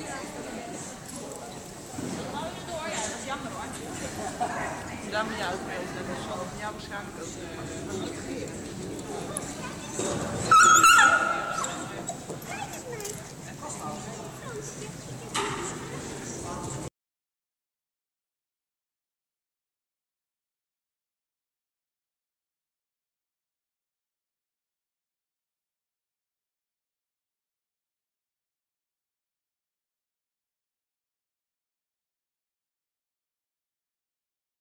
Daar moet je uitmelden. Dat is van jou waarschijnlijk ook.